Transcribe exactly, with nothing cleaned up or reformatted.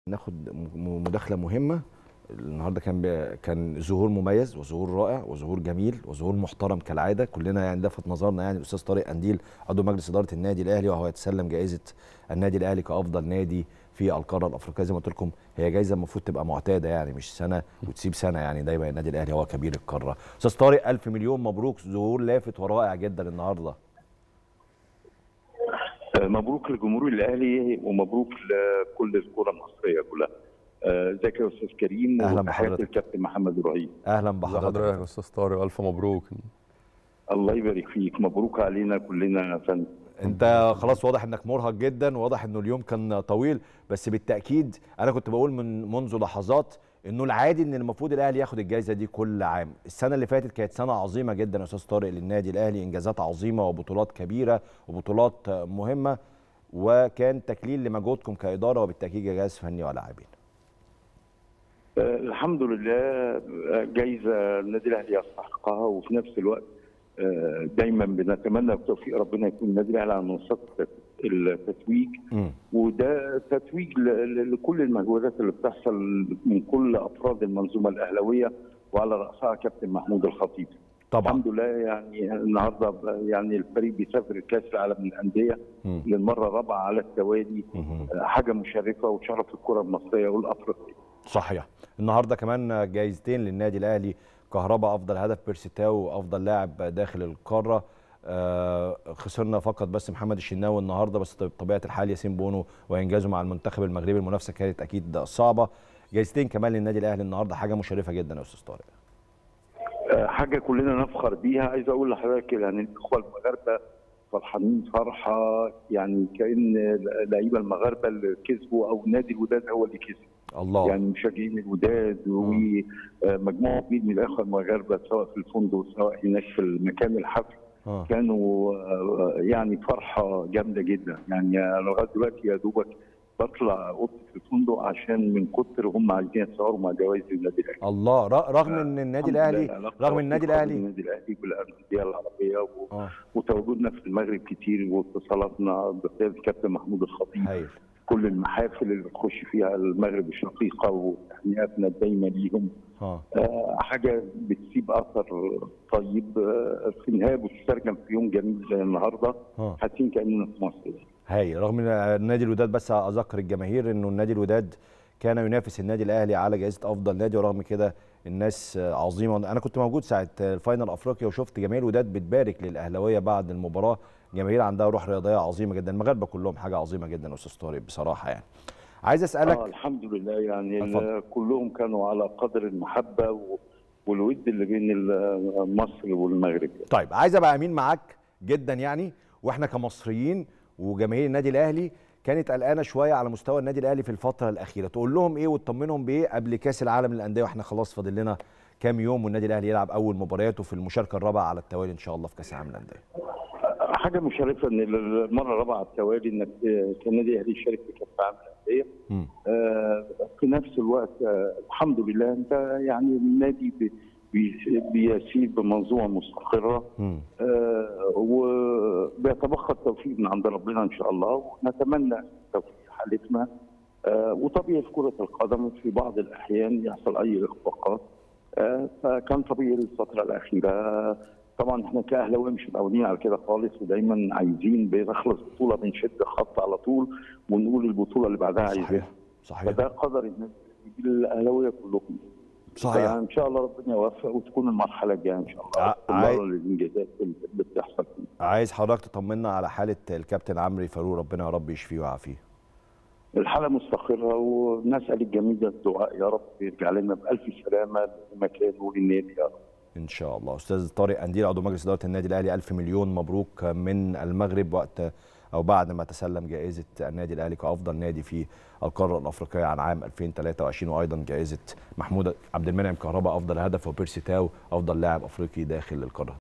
ناخد م- مداخلة مهمة. النهارده كان بي... كان ظهور مميز وظهور رائع وظهور جميل وظهور محترم كالعادة، كلنا يعني لفت نظرنا يعني الأستاذ طارق قنديل عضو مجلس إدارة النادي الأهلي، وهو يتسلم جائزة النادي الأهلي كأفضل نادي في القارة الأفريقية. زي ما قلت لكم هي جائزة المفروض تبقى معتادة، يعني مش سنة وتسيب سنة، يعني دايما النادي الأهلي هو كبير القارة. أستاذ طارق ألف مليون مبروك، ظهور لافت ورائع جدا النهارده. مبروك لجمهور الاهلي ومبروك لكل الكره المصريه كلها. ازيك يا استاذ كريم؟ اهلا وتحياتي بحضرتك. الكابتن محمد ابراهيم. اهلا بحضرتك يا استاذ طارق، الف مبروك. الله يبارك فيك، مبروك علينا كلنا يا فندم. انت خلاص واضح انك مرهق جدا، واضح انه اليوم كان طويل، بس بالتاكيد انا كنت بقول من منذ لحظات انه العادي ان المفروض الاهلي ياخد الجائزه دي كل عام. السنه اللي فاتت كانت سنه عظيمه جدا يا استاذ طارق للنادي الاهلي، انجازات عظيمه وبطولات كبيره وبطولات مهمه، وكان تكليل لمجهودكم كاداره وبالتاكيد جهاز فني ولاعبين. أه الحمد لله، جايزه النادي الاهلي يستحقها، وفي نفس الوقت أه دايما بنتمنى بتوفيق ربنا يكون النادي الاهلي على منصات التتويج، م. وده تتويج لكل المجهودات اللي بتحصل من كل افراد المنظومه الاهلاويه، وعلى راسها كابتن محمود الخطيب. طبعا الحمد لله. يعني النهارده يعني الفريق بيسافر كاس العالم للانديه للمره الرابعه على التوالي، م. حاجه مشرفه وشرف الكره المصريه والافريقيه. صحيح. النهارده كمان جايزتين للنادي الاهلي، كهربا افضل هدف، بيرسيتاو وافضل لاعب داخل القاره. آه خسرنا فقط بس محمد الشناوي النهارده، بس بطبيعه الحال ياسين بونو وانجازه مع المنتخب المغربي، المنافسه كانت اكيد صعبه. جايزتين كمان للنادي الاهلي النهارده، حاجه مشرفه جدا يا استاذ طارق. آه حاجه كلنا نفخر بيها. عايز اقول لحضرتك يعني الاخوه المغاربه فرحانين فرحه، يعني كان لعيبه المغاربه اللي كسبوا او نادي الوداد هو اللي كسب. الله. يعني مشجعين الوداد ومجموعه كبيره من الاخوه المغاربه سواء في الفندق سواء هناك في المكان الحفل، آه. كانوا يعني فرحه جامده جدا. يعني لغايه دلوقتي يا دوبك بطلع اوضه الفندق عشان من كتر هم عايزين يتصوروا مع جوائز النادي الاهلي. الله. رغم ان النادي الاهلي رغم النادي الاهلي النادي الاهلي بالانديه العربيه و... آه. وتواجدنا في المغرب كتير، واتصالاتنا بقياده الكابتن محمود الخطيب. هايل. كل المحافل اللي بتخش فيها المغرب الشقيقه وتهنئاتنا الدايمه ليهم. آه. آه حاجه بتسيب اثر طيب آه في النهايه، بتترجم في يوم جميل زي النهارده. آه. حاسين كاننا في مصر. هاي. رغم ان نادي الوداد، بس اذكر الجماهير انه النادي الوداد كان ينافس النادي الاهلي على جائزه افضل نادي، ورغم كده الناس عظيمه. انا كنت موجود ساعه الفاينل افريقيا وشفت جماهير الوداد بتبارك للاهلاويه بعد المباراه. جماهير عندها روح رياضيه عظيمه جدا، المغاربه كلهم حاجه عظيمه جدا يا استاذ طارق بصراحه. يعني عايز اسالك. آه الحمد لله، يعني كلهم كانوا على قدر المحبه والود اللي بين مصر والمغرب. طيب عايز ابقى امين معاك جدا، يعني واحنا كمصريين وجماهير النادي الاهلي كانت قلقانه شويه على مستوى النادي الاهلي في الفتره الاخيره، تقول لهم ايه وتطمنهم بايه قبل كاس العالم للانديه، واحنا خلاص فاضل لنا كام يوم والنادي الاهلي يلعب اول مبارياته في المشاركه الرابعه على التوالي ان شاء الله في كاس العالم للانديه؟ حاجه مشرفه ان المره الرابعه على التوالي انك النادي الاهلي يشارك في كاس العالم للانديه. آه في نفس الوقت آه الحمد لله انت يعني النادي بيسير بمنظومه مستقره، آه وبيتبقى التوفيق من عند ربنا ان شاء الله، ونتمنى توفيق حالتنا. آه وطبيعي في كره القدم في بعض الاحيان يحصل اي اخفاقات، آه فكان طبيعي الفتره الاخيره. طبعا احنا كاهلاويه مش متعودين على كده خالص، ودايما عايزين بتخلص بطوله بنشد خط على طول ونقول البطوله اللي بعدها عايزينها. صحيح صحيح. فده قدر الناس الاهلاويه كلهم. صحيح. ان شاء الله ربنا يوفق وتكون المرحله الجايه ان شاء الله عايز للانجازات اللي بتحصل. عايز حضرتك تطمنا على حاله الكابتن عمرو فاروق، ربنا يا رب يشفيه ويعافيه. الحاله مستقره، ونسال الجميع الدعاء يا رب يرجع لنا بالف سلامه لمكانه وللنادي يا رب. ان شاء الله. استاذ طارق قنديل عضو مجلس اداره النادي الاهلي، الف مليون مبروك من المغرب وقت او بعد ما تسلم جائزه النادي الاهلي كافضل نادي في القاره الافريقيه عن عام ألفين وثلاثة وعشرين، وايضا جائزه محمود عبد المنعم كهربا افضل هدف، وبيرسي تاو افضل لاعب افريقي داخل القاره.